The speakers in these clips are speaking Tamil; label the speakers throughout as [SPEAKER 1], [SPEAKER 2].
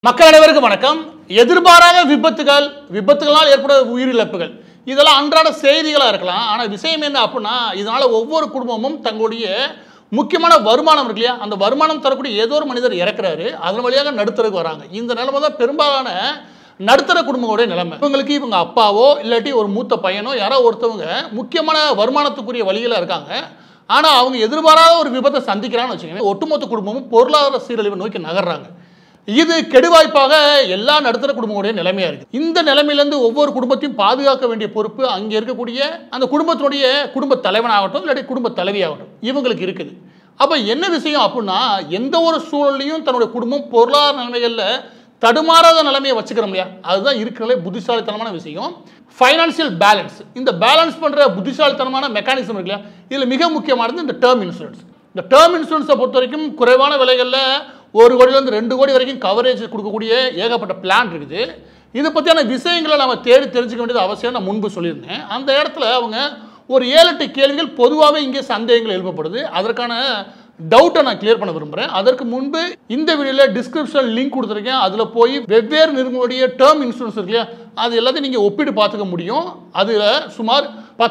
[SPEAKER 1] மக்கள் அனைவருக்கும் வணக்கம். எதிர்பாராத விபத்துகளால் ஏற்பட உயிரிழப்புகள் இதெல்லாம் அன்றாட செய்திகளா இருக்கலாம். ஆனா விஷயம் என்ன அப்படின்னா, இதனால ஒவ்வொரு குடும்பமும் தங்களுடைய முக்கியமான வருமானம் இருக்கு இல்லையா, அந்த வருமானம் தரக்கூடிய ஏதோ ஒரு மனிதர் இறக்குறாரு. அதன் வழியாக நடுத்தருக்கு வராங்க. இந்த நிலைமை தான் பெரும்பாலான நடுத்தர குடும்பங்களுடைய நிலைமை. இவங்களுக்கு இவங்க அப்பாவோ இல்லாட்டி ஒரு மூத்த பையனோ யாரோ ஒருத்தவங்க முக்கியமான வருமானத்துக்குரிய வழியில இருக்காங்க. ஆனா அவங்க எதிர்பாராத ஒரு விபத்தை சந்திக்கிறான்னு வச்சுக்கோங்க, ஒட்டுமொத்த குடும்பமும் பொருளாதார சீரழிவை நோக்கி நகர்றாங்க. இது கெடுவாய்ப்பாக எல்லா நடுத்தர குடும்பங்களுடைய நிலைமையா இருக்கு. இந்த நிலைமையிலிருந்து ஒவ்வொரு குடும்பத்தையும் பாதுகாக்க வேண்டிய பொறுப்பு அங்கே இருக்கக்கூடிய அந்த குடும்பத்தினுடைய குடும்ப தலைவனாகட்டும் இல்லாட்டி குடும்ப தலைவியாகட்டும் இவங்களுக்கு இருக்குது. அப்ப என்ன விஷயம் அப்படின்னா, எந்த ஒரு சூழலையும் தன்னுடைய குடும்பம் பொருளாதார நிலைமைகள்ல தடுமாறாத நிலைமையை வச்சுக்கிறோம் இல்லையா, அதுதான் இருக்கிற புத்திசாலித்தனமான விஷயம். Financial balance. இந்த பேலன்ஸ் பண்ற புத்திசாலித்தனமான மெக்கானிசம் இருக்கு இல்லையா, இதுல மிக முக்கியமானது இந்த டேர்ம் இன்சூரன்ஸ். இந்த டேர்ம் இன்சூரன்ஸை பொறுத்த வரைக்கும் குறைவான விலைகளில் 1 கோடியிலிருந்து 2 கோடி வரைக்கும் கவரேஜ் கொடுக்கக்கூடிய ஏகப்பட்ட பிளான் இருக்குது. இதை பற்றியான விஷயங்களை நம்ம தேடி தெரிஞ்சுக்க வேண்டியது அவசியம். நான் முன்பு சொல்லியிருந்தேன். அந்த இடத்துல அவங்க ஒரு 7-8 கேள்விகள் பொதுவாகவே இங்கே சந்தேகங்கள் எழுப்பப்படுது. அதற்கான டவுட்டை நான் கிளியர் பண்ண விரும்புகிறேன். அதற்கு முன்பு இந்த வீடியோவில் டிஸ்கிரிப்ஷன் லிங்க் கொடுத்துருக்கேன். அதில் போய் வெவ்வேறு நிறுவனங்களுடைய டேர்ம் இன்சூரன்ஸ் இருக்கு இல்லையா, அது எல்லாத்தையும் நீங்கள் ஒப்பிட்டு பார்த்துக்க முடியும். அதில் சுமார்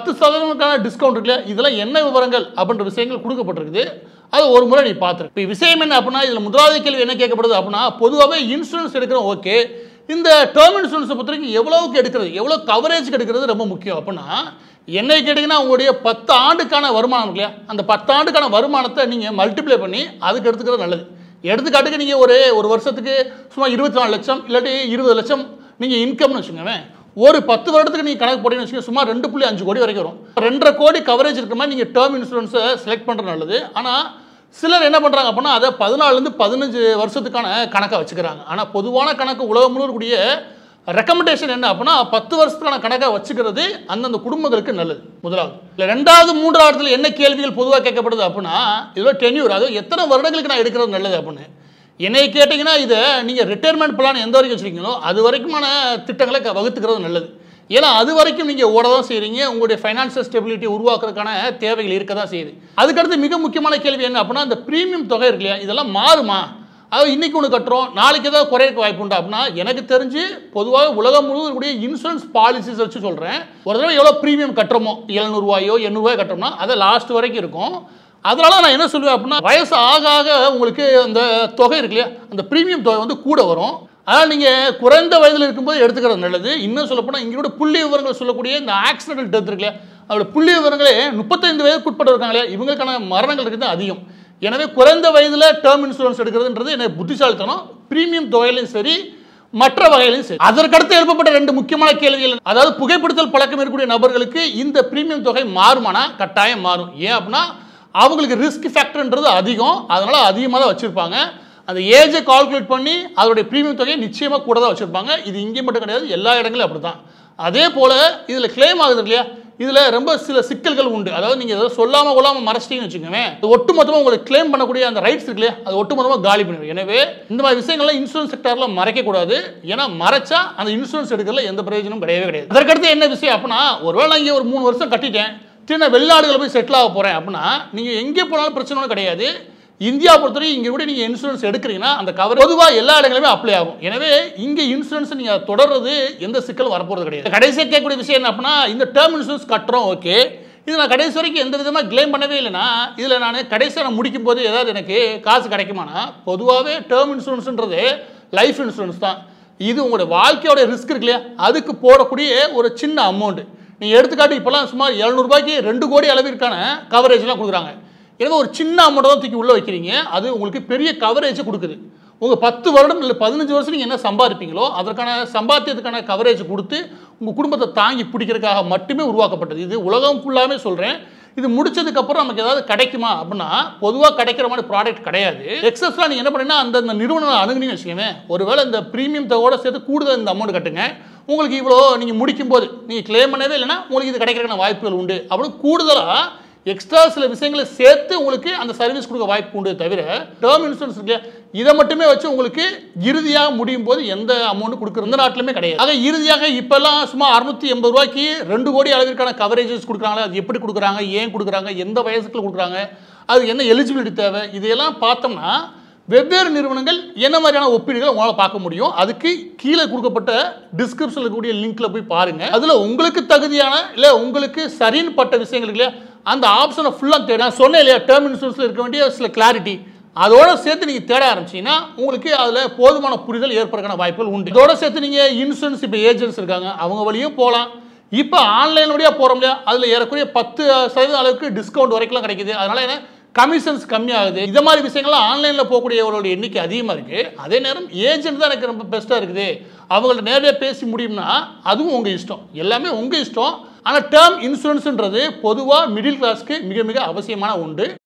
[SPEAKER 1] 10% டிஸ்கவுண்ட் இருக்கு இல்லையா, இதெல்லாம் என்ன விவரங்கள் அப்படின்ற விஷயங்கள் கொடுக்கப்பட்டிருக்குது. அது ஒரு முறை நீ பார்த்துரு. இப்போ விஷயம் என்ன அப்படின்னா, இதில் முதலாவது கேள்வி என்ன கேட்கப்படுது அப்படின்னா, பொதுவாகவே இன்சூரன்ஸ் எடுக்கிறோம் ஓகே, இந்த டேர்ம் இன்சூரன்ஸை பொறுத்த வரைக்கும் எவ்வளவுக்கு எடுக்கிறது, எவ்வளோ கவரேஜ் எடுக்கிறது ரொம்ப முக்கியம். அப்படின்னா என்னை கேட்டிங்கன்னா, உங்களுடைய 10 ஆண்டுக்கான வருமானம் இல்லையா, அந்த 10 ஆண்டுக்கான வருமானத்தை நீங்கள் மல்டிப்ளை பண்ணி அதுக்கு எடுத்துக்கிறது நல்லது. எடுத்துக்காட்டுக்கு நீங்கள் ஒரு வருஷத்துக்கு சும்மா 24 லட்சம் இல்லாட்டி 20 லட்சம் நீங்கள் இன்கம்னு வச்சுக்கோங்க. ஒரு 10 வருடத்துக்கு நீங்கள் கணக்கு போட்டீங்கன்னு வச்சுக்கோங்க, சும்மா 2.5 கோடி வரைக்கும் வரும். 2.5 கோடி கவரேஜ் இருக்கிற மாதிரி நீங்கள் டேர்ம் இன்சூரன்ஸை செலக்ட் பண்ணுறது நல்லது. ஆனால் சிலர் என்ன பண்ணுறாங்க அப்படின்னா, அதை 14லேருந்து 15 வருஷத்துக்கான கணக்கை வச்சுக்கிறாங்க. ஆனால் பொதுவான கணக்கு உலகம் முழுவக்கூடிய ரெக்கமெண்டேஷன் என்ன அப்படின்னா, 10 வருஷத்துக்கான கணக்கை வச்சுக்கிறது அந்தந்த குடும்பங்களுக்கு நல்லது. முதலாவது. இல்லை 2வது 3வது என்ன கேள்விகள் பொதுவாக கேட்கப்படுது அப்படின்னா, இதோட டென்யூர், அதாவது எத்தனை வருடங்களுக்கு நான் எடுக்கிறது நல்லது அப்படின்னு. என்னை கேட்டிங்கன்னா, இதை நீங்கள் ரிட்டையர்மெண்ட் பிளான் எந்த வரைக்கும் வச்சுருக்கீங்களோ அது வரைக்குமான திட்டங்களை வகுத்துக்கிறது நல்லது. ஏன்னா அது வரைக்கும் நீங்கள் ஓட தான் செய்கிறீங்க. உங்களுடைய ஃபைனான்சியல் ஸ்டெபிலிட்டி உருவாக்குறதுக்கான தேவைகள் இருக்க தான் செய்யுது. அதுக்கடுத்து மிக முக்கியமான கேள்வி என்ன அப்படின்னா, இந்த ப்ரீமியம் தொகை இருக்கு இல்லையா, இதெல்லாம் மாறுமா, அதாவது இன்றைக்கி ஒன்று கட்டுறோம் நாளைக்கு ஏதாவது குறையக்கு வாய்ப்பு உண்டா அப்படின்னா, எனக்கு தெரிஞ்சு பொதுவாக உலகம் முழுவதும் கூடிய இன்சூரன்ஸ் பாலிசிஸ் வச்சு சொல்கிறேன். ஒரு தடவை எவ்வளோ ப்ரீமியம் கட்டுறோமோ, 700 ரூபாயோ 800 ரூபாயோ கட்டுறோம்னா அதை லாஸ்ட் வரைக்கும் இருக்கும். அதனால நான் என்ன சொல்லுவேன் அப்படின்னா, வயசு ஆக ஆக உங்களுக்கு அந்த தொகை இருக்கு இல்லையா, அந்த ப்ரீமியம் தொகை வந்து கூட வரும். அதனால் நீங்கள் குறைந்த வயதில் இருக்கும்போது எடுத்துக்கிறது நல்லது. இன்னும் சொல்லப்போனால் இங்களோட புள்ளி விவரங்கள் சொல்லக்கூடிய இந்த ஆக்சிடென்டல் டெத் இருக்கு இல்லையா, அதோட புள்ளி விவரங்களே 35 வயதுக்கு உட்பட்டு இருக்காங்களே, இவங்களுக்கான மரணங்கள் இருக்குது அதிகம். எனவே குறைந்த வயதில் டேர்ம் இன்சூரன்ஸ் எடுக்கிறதுன்றது எனக்கு புத்திசாலித்தனம். ப்ரீமியம் தொகையிலையும் சரி மற்ற வகையிலையும் சரி. அதற்கடுத்து எழுப்பப்பட்ட 2 முக்கியமான கேள்விகள், அதாவது புகைப்பிடித்தல் பழக்கம் இருக்கக்கூடிய நபர்களுக்கு இந்த ப்ரீமியம் தொகை மாறுமானா, கட்டாயம் மாறும். ஏன் அப்படின்னா அவங்களுக்கு ரிஸ்க் ஃபேக்டர்ன்றது அதிகம், அதனால அதிகமாக தான் வச்சுருப்பாங்க. அந்த ஏஜை கால்குலேட் பண்ணி அதோடைய ப்ரீமியம் தொகையை நிச்சயமாக கூட தான் வச்சுருப்பாங்க. இது இங்கே மட்டும் கிடையாது, எல்லா இடங்களும் அப்படி தான். அதே போல் இதில் கிளைம் ஆகுது இல்லையா, இதில் ரொம்ப சில சிக்கல்கள் உண்டு. அதாவது நீங்கள் எதாவது சொல்லாமல் கொள்ளாமல் மறைச்சிட்டிங்கன்னு வச்சுக்கோங்க, ஒட்டுமொத்தமாக உங்களுக்கு கிளைம் பண்ணக்கூடிய அந்த ரைட்ஸ் இருக்கு இல்லையா, அது ஒட்டுமொத்தமாக காலி பண்ணிடும். எனவே இந்த மாதிரி விஷயங்கள்லாம் இன்சூரன்ஸ் செக்டரில் மறைக்கக்கூடாது. ஏன்னா மறைச்சா அந்த இன்சூரன்ஸ் எடுக்கிறதுல எந்த பிரயோஜனமும் கிடையவே கிடையாது. அதற்கடுத்து என்ன விஷயம் அப்படின்னா, ஒருவேளை நான் இங்கே ஒரு 3 வருஷம் கட்டிட்டேன், திரும்ப வெளிநாடுகளில் போய் செட்டில் ஆக போகிறேன் அப்படின்னா, நீங்கள் எங்கே போனாலும் பிரச்சனை கிடையாது. இந்தியா பொறுத்தவரை இங்கே கூட நீங்கள் இன்சூரன்ஸ் எடுக்கிறீங்கன்னா அந்த கவர் பொதுவாக எல்லா இடங்களுமே அப்ளை ஆகும். எனவே இங்கே இன்சூரன்ஸ் நீங்கள் தொடர்றது எந்த சிக்கலும் வரப்போகிறது கிடையாது. கடைசியாக கேட்கக்கூடிய விஷயம் என்ன அப்படின்னா, இந்த டேர்ம் இன்சூரன்ஸ் கட்டுறோம் ஓகே, இது நான் கடைசி வரைக்கும் எந்த விதமாக கிளைம் பண்ணவே இல்லைன்னா, இதில் நான் கடைசியாக நான் முடிக்கும் போது ஏதாவது எனக்கு காசு கிடைக்குமானா, பொதுவாகவே டேர்ம் இன்சூரன்ஸுன்றது லைஃப் இன்சூரன்ஸ் தான். இது உங்களோட வாழ்க்கையோட ரிஸ்க் இருக்கு இல்லையா, அதுக்கு போடக்கூடிய ஒரு சின்ன அமௌண்ட். நீங்கள் எடுத்துக்காட்டு இப்போலாம் சுமார் 700 ரூபாய்க்கு 2 கோடி அளவிற்கான கவரேஜ்லாம் கொடுக்குறாங்க. எனவே ஒரு சின்ன அமௌண்ட் தான் தூக்கி உள்ளே வைக்கிறீங்க, அது உங்களுக்கு பெரிய கவரேஜை கொடுக்குது. உங்கள் 10 வருடம் இல்லை 15 வருஷம் நீங்கள் என்ன சம்பாதிப்பீங்களோ அதற்கான சம்பாத்தியத்துக்கான கவரேஜ் கொடுத்து உங்கள் குடும்பத்தை தாங்கி பிடிக்கிறதுக்காக மட்டுமே உருவாக்கப்பட்டது. இது உலகம் ஃபுல்லாமே சொல்கிறேன். இது முடிச்சதுக்கப்புறம் நமக்கு ஏதாவது கிடைக்குமா அப்படின்னா, பொதுவாக கிடைக்கிற மாதிரி ப்ராடக்ட் கிடையாது. எக்ஸஸ்லாம் நீங்கள் என்ன பண்ணீங்கன்னா, அந்த நிறுவனம் அணுகுனீங்கன்னு வச்சுக்கோங்க, ஒருவேளை இந்த ப்ரீமியம் தொகையோட சேர்த்து கூடுதல் இந்த அமௌண்ட் கட்டுங்க, உங்களுக்கு இவ்வளோ நீங்கள் முடிக்கும் போது நீங்கள் கிளைம் பண்ணவே இல்லைன்னா உங்களுக்கு இது கிடைக்கிறதுக்கான வாய்ப்புகள் உண்டு அப்படின்னு கூடுதலாக எக்ஸ்ட்ரா சில விஷயங்களை சேர்த்து உங்களுக்கு அந்த சர்வீஸ் கொடுக்க வாய்ப்பு உண்டு. தவிர டேர்ம் இன்சூரன்ஸ் இருக்கு இதை மட்டுமே வச்சு உங்களுக்கு இறுதியாக முடியும் போது எந்த அமௌண்ட் கொடுக்குற எந்த நாட்டிலுமே கிடையாது. ஆக இறுதியாக இப்போல்லாம் சும்மா 680 ரூபாய்க்கு 2 கோடி அளவிற்கான கவரேஜஸ் கொடுக்குறாங்களே, அது எப்படி கொடுக்குறாங்க, ஏன் கொடுக்குறாங்க, எந்த வயசுக்குள்ள கொடுக்குறாங்க, அது என்ன எலிஜிபிலிட்டி தேவை, இதையெல்லாம் பார்த்தோம்னா வெவ்வேறு நிறுவனங்கள் என்ன மாதிரியான ஒப்பீடுகளை உங்களால் பார்க்க முடியும். அதுக்கு கீழே கொடுக்கப்பட்ட டிஸ்கிரிப்ஷனில் இருக்கக்கூடிய லிங்க்ல போய் பாருங்க. அதில் உங்களுக்கு தகுதியான இல்லை உங்களுக்கு சரின்னு பட்ட விஷயங்கள் இல்லையா அந்த ஆப்ஷனை ஃபுல்லாக தேட நான் சொன்னேன் இல்லையா டேர்ம் இன்சூரன்ஸில் இருக்க வேண்டிய சில கிளாரிட்டி அதோட சேர்த்து நீங்கள் தேட ஆரம்பிச்சிங்கன்னா உங்களுக்கு அதில் போதுமான புரிதல் ஏற்படுறதுக்கான வாய்ப்புகள் உண்டு. இதோட சேர்த்து நீங்கள் இன்சூரன்ஸ் இப்போ ஏஜென்ட்ஸ் இருக்காங்க அவங்க வழியும் போகலாம். இப்போ ஆன்லைன் வழியாக போகிறோம் இல்லையா அதில் ஏறக்குறைய 10% அளவுக்கு டிஸ்கவுண்ட் வரைக்கும் கிடைக்குது. அதனால என்ன கமிஷன்ஸ் கம்மியாகுது. இந்த மாதிரி விஷயங்கள்லாம் ஆன்லைனில் போகக்கூடியவர்களோட எண்ணிக்கை அதிகமாக இருக்குது. அதே நேரம் ஏஜென்ட் தான் எனக்கு ரொம்ப பெஸ்ட்டாக இருக்குது அவங்கள்ட்ட நேரடியாக பேசி முடியும்னா அதுவும் உங்கள் இஷ்டம். எல்லாமே உங்கள் இஷ்டம். ஆனால் டேர்ம் இன்சூரன்ஸுன்றது பொதுவாக மிடில் கிளாஸ்க்கு மிக மிக அவசியமான உண்டு.